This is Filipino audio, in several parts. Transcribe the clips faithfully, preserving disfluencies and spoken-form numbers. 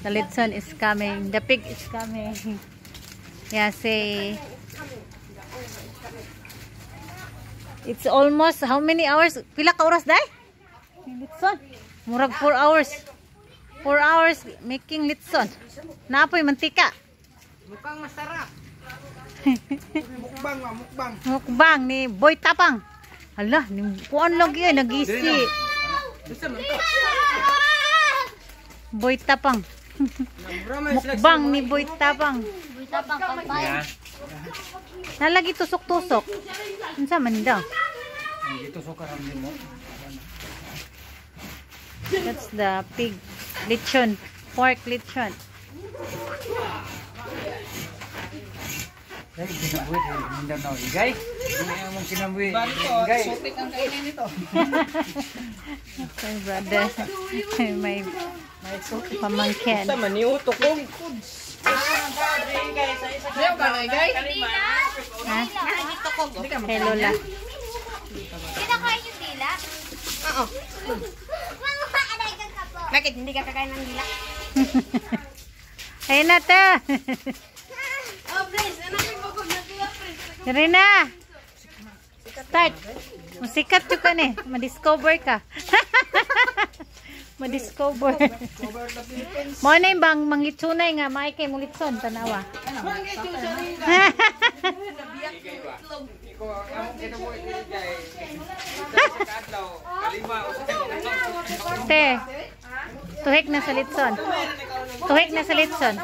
The litson is coming. The pig is coming. Yeah, say. It's almost how many hours? Pila ka oras day? Litson. Murag four hours. four hours making litson. Napoy mantika. Mukhang masarap. Mukbang, mukbang. Mukbang ni Boy Tapang. Hala, ni kuan lagi ay nagisi. Boy Tapang. Mukbang ni Boy Tapang. Boy Tapang kampay. Nalagi tusok-tusok. Unsa man daw? Tusok ka rin mo. That's the pig lechon, pork lechon. Guys, kinabuhi dari Mindanao, guys. Ini yang mungkin kinabuhi, guys. Sotik ang kainin nito. My brother, my my pamangkin. Sama ni utok ko. Diyan ka na, guys. Ha? Kay Lola. Kita kain yung dila? Oo. Bakit hindi ka kakain ng dila? Ayun na to. Oh, please. Anak yung bagong na dila, please. Dari na. Start. Musikat yun ka ni. Ma-discover ka. Ma-discover. Mo na yung bang manglitsunay nga. Maay kay mulitson. Tanawa. Te. Tuhik na sa litson. Tuhik na sa litson.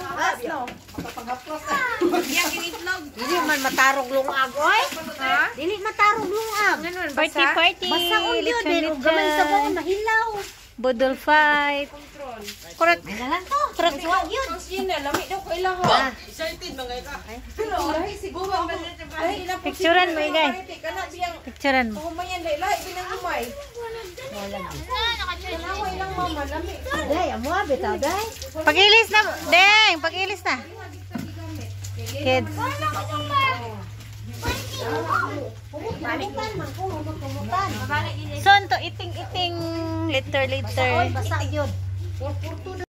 Dili man matarog lungag, oy. Ha? Dili matarog lungag. Party, party. Basta on yun, Litson, pero gamay sa litson. buong mahilaw. Budol fight. Correct. Ano lang to? Correct wag yun. Picturean mo, guys. Picturean mo. Day, amo abi ta, day. Pag-ilis na. Deng, pag-ilis na. Kids. Pumutan man ko, pumutan. Son to iting-iting liter liter. Basta yun.